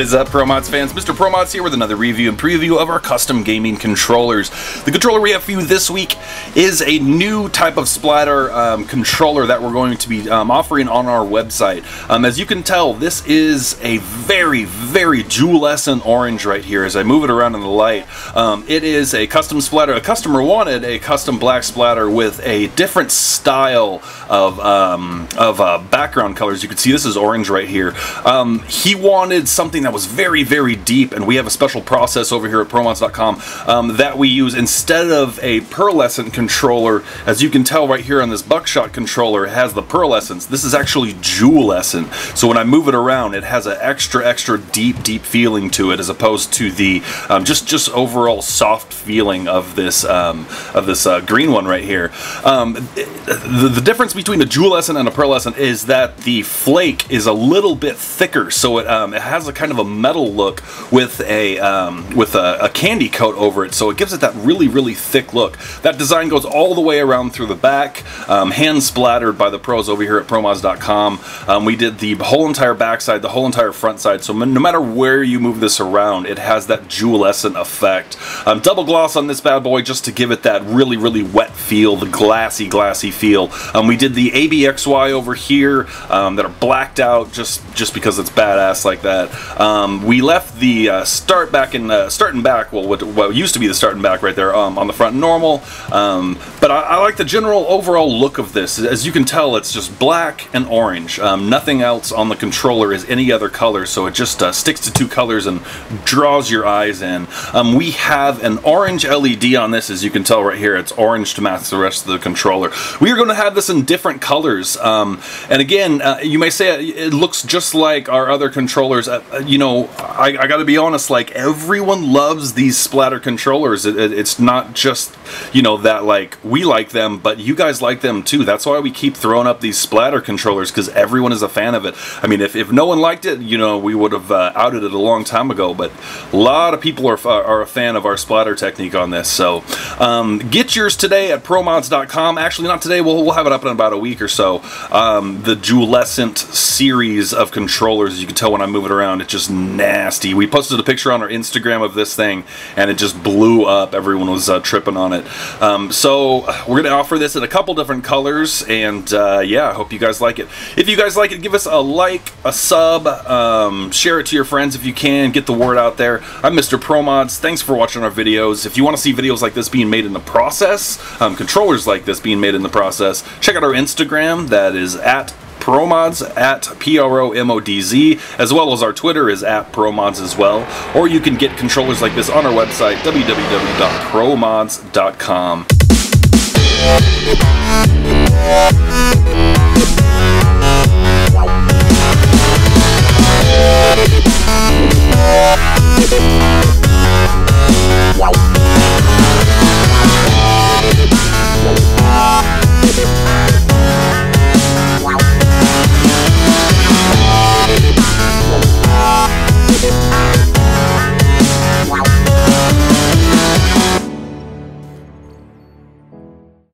is up, ProModz fans? Mr. ProModz here with another review and preview of our custom gaming controllers. The controller we have for you this week is a new type of splatter controller that we're going to be offering on our website. As you can tell, this is a very, very jewelescent orange right here as I move it around in the light. It is a custom splatter. A customer wanted a custom black splatter with a different style of background colors. You can see this is orange right here. He wanted something that was very, very deep, and we have a special process over here at ProModz.com that we use instead of a pearlescent controller. As you can tell right here on this buckshot controller, it has the pearlescence. This is actually jewelescent. So when I move it around, it has an extra deep feeling to it, as opposed to the just overall soft feeling of this green one right here. The difference between a jewelescent and a pearlescent is that the flake is a little bit thicker, so it has a kind of a metal look with a candy coat over it, so it gives it that really thick look. That design goes all the way around through the back, hand splattered by the pros over here at ProModz.com. We did the whole entire backside, the whole entire front side, so no matter where you move this around, it has that jewelescent effect. Double gloss on this bad boy just to give it that really wet feel, the glassy feel. We did the ABXY over here that are blacked out just because it's badass like that. We left the start and back, well, what used to be the start and back right there on the front normal, but I like the general overall look of this. As you can tell, it's just black and orange. Nothing else on the controller is any other color, so it just sticks to two colors and draws your eyes in. We have an orange LED on this, as you can tell right here. It's orange to match the rest of the controller. We are going to have this in different colors, and again, you may say it looks just like our other controllers. You know, I gotta be honest, like, everyone loves these splatter controllers. It's not just, you know, that like we like them, but you guys like them too. That's why we keep throwing up these splatter controllers, because everyone is a fan of it. I mean, if no one liked it, you know, we would have outed it a long time ago, but a lot of people are a fan of our splatter technique on this. So get yours today at ProModz.com. Actually, not today, we'll have it up in about a week or so. The jewelescent series of controllers, as you can tell when I move it around, it's just nasty. We posted a picture on our Instagram of this thing, and it just blew up. Everyone was tripping on it. So we're going to offer this in a couple different colors, and yeah, I hope you guys like it. If you guys like it, give us a like, a sub, share it to your friends if you can, get the word out there. I'm Mr. ProModz. Thanks for watching our videos. If you want to see videos like this being made in the process, controllers like this being made in the process, check out our Instagram. That is at ProModz, at PROMODZ, as well as our Twitter is at ProModz as well. Or you can get controllers like this on our website, www.promodz.com. Wow.